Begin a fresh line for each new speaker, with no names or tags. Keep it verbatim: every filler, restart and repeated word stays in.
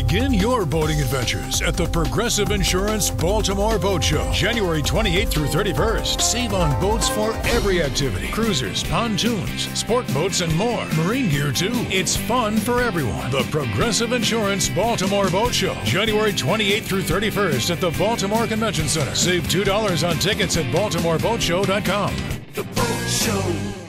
Begin your boating adventures at the Progressive Insurance Baltimore Boat Show, January twenty-eighth through thirty-first. Save on boats for every activity. Cruisers, pontoons, sport boats, and more. Marine gear, too. It's fun for everyone. The Progressive Insurance Baltimore Boat Show, January twenty-eighth through thirty-first at the Baltimore Convention Center. Save two dollars on tickets at baltimore boat show dot com.
The Boat Show.